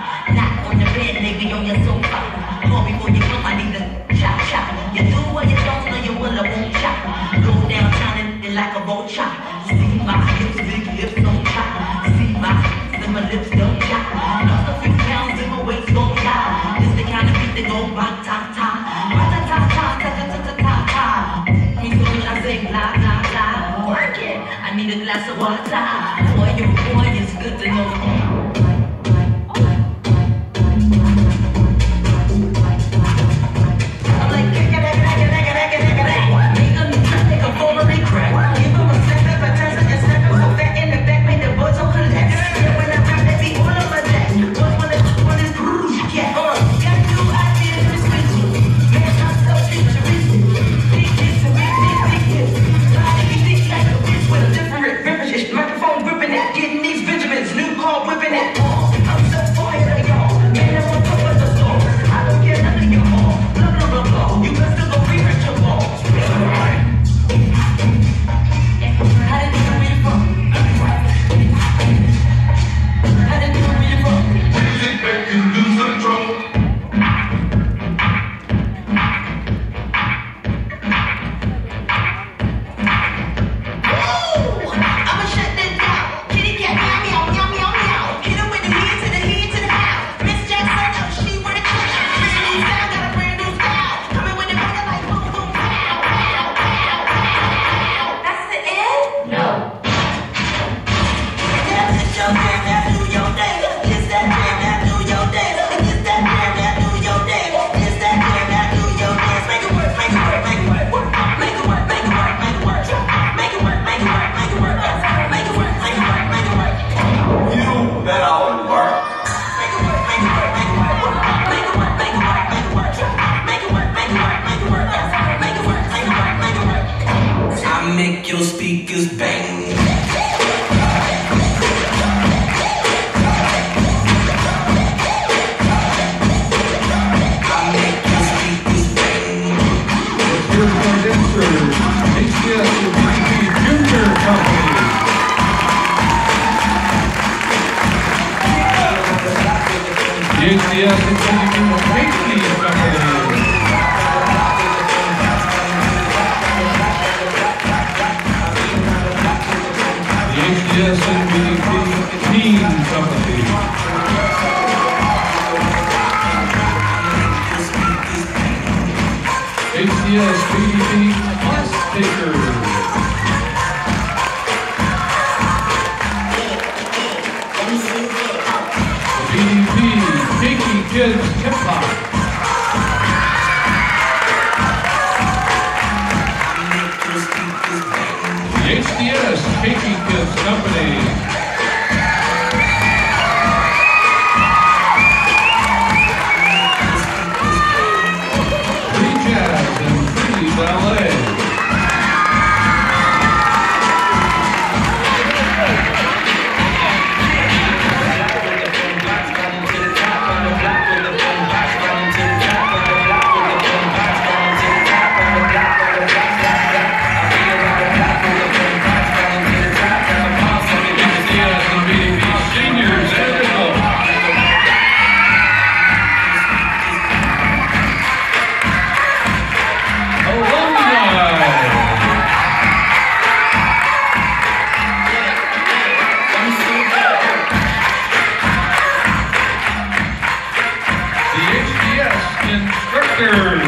Not on the bed, maybe on your sofa. More before you come, I need to chop chop. You do what you don't, so you will, I won't chop. Go downtown and like a vulture. See my hips, big hips don't chop. See my hips and my lips don't chop. Lost a few pounds in my waist won't lie. It's the kind of beat that go rock ta ta, rock ta ta ta ta ta ta ta ta. Me so I say blah blah blah. Work it. I need a glass of water. Boy, you boy, it's good to know. Make your speakers bang. HDS and PDP Company. HDS and PDP Team Company. HDS PDP Bus Takers. PDP Pinky Kids Hip Hop. The HDS Pinky Kids Company. Free Jazz and Free Ballet. Instructors.